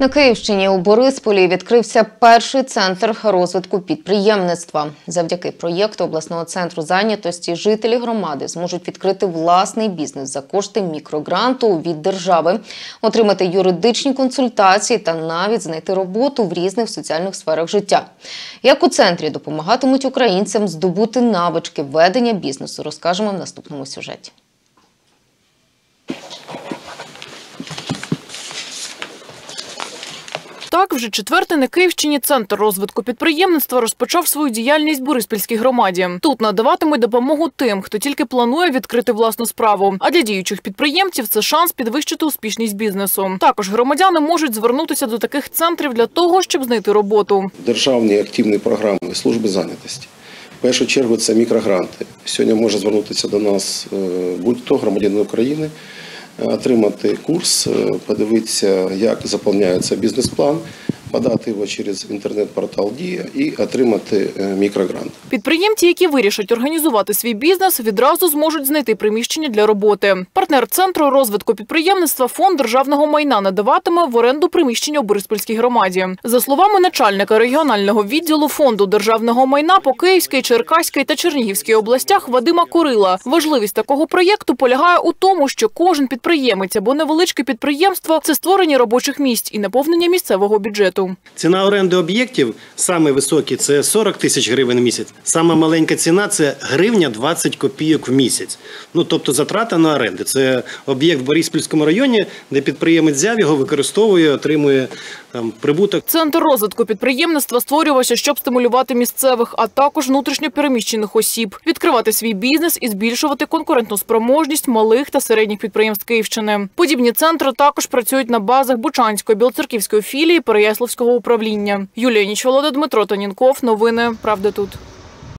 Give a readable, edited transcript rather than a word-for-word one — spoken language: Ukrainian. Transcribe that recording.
На Київщині у Борисполі відкрився перший центр розвитку підприємництва. Завдяки проєкту обласного центру зайнятості жителі громади зможуть відкрити власний бізнес за кошти мікрогранту від держави, отримати юридичні консультації та навіть знайти роботу в різних соціальних сферах життя. Як у центрі допомагатимуть українцям здобути навички ведення бізнесу, розкажемо в наступному сюжеті. Так, вже четвертий на Київщині центр розвитку підприємництва розпочав свою діяльність в Бориспільській громаді. Тут надаватимуть допомогу тим, хто тільки планує відкрити власну справу. А для діючих підприємців це шанс підвищити успішність бізнесу. Також громадяни можуть звернутися до таких центрів для того, щоб знайти роботу. Державні активні програми служби зайнятості. В першу чергу це мікрогранти. Сьогодні може звернутися до нас будь-хто громадянин України, отримати курс, подивитися, як заповняється бізнес-план, подати його через інтернет-портал «Дія» і отримати мікрогрант. Підприємці, які вирішать організувати свій бізнес, відразу зможуть знайти приміщення для роботи. Партнер Центру розвитку підприємництва Фонд державного майна надаватиме в оренду приміщення у Бориспільській громаді. За словами начальника регіонального відділу Фонду державного майна по Київській, Черкаській та Чернігівській областях Вадима Курила, важливість такого проєкту полягає у тому, що кожен підприємець або невеличке підприємство – це створення робочих місць і наповнення місцевого бюджету. Ціна оренди об'єктів, саме високі – це 40 тисяч гривень в місяць. Сама маленька ціна – це гривня 20 копійок в місяць. Тобто затрата на оренди. Це об'єкт в Бориспільському районі, де підприємець взяв його, використовує, отримує прибуток. Центр розвитку підприємництва створювався, щоб стимулювати місцевих, а також внутрішньо переміщених осіб, відкривати свій бізнес і збільшувати конкурентну спроможність малих та середніх підприємств Київщини. Подібні центри також працюють на базах Бучанської, Білоцерківської філії Переяславського управління. Юлія Нічволода, Дмитро Тонінков. Новини «Правда тут».